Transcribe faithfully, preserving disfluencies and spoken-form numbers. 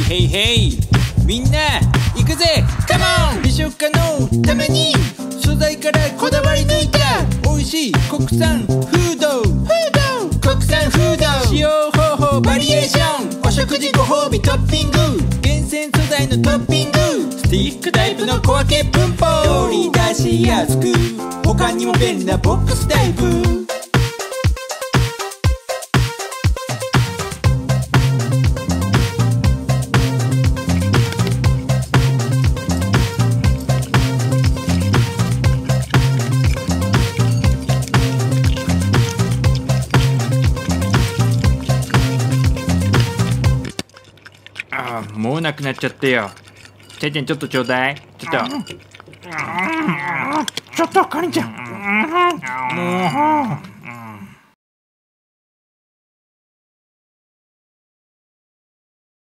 ヘイヘイみんな行くぜカモン美食家のために素材からこだわり抜いた美味しい国産フード国産フード使用方法バリエーションお食事ご褒美トッピング厳選素材のトッピングスティックタイプの小分け分法取り出しやすく他にも便利なボックスタイプああ、もうなくなっちゃったよ。ていちゃんちょっとちょうだい。ちょっと。 ちょっとかりんちゃん。もう。